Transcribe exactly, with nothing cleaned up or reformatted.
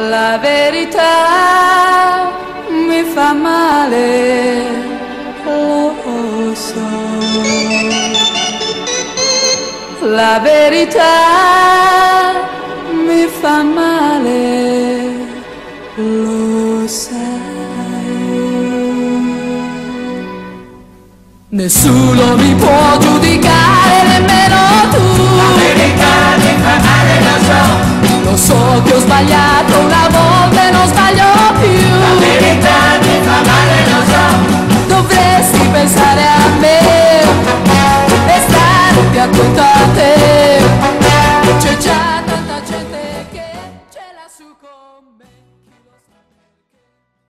La verità mi fa male, lo so. La verità mi fa male, lo sai. Nessuno mi può giudicare, nemmeno tu. La verità mi fa male, lo so. Lo so che ho sbagliato una volta e non sbaglio più. La verità mi fa male, lo so. Dovresti pensare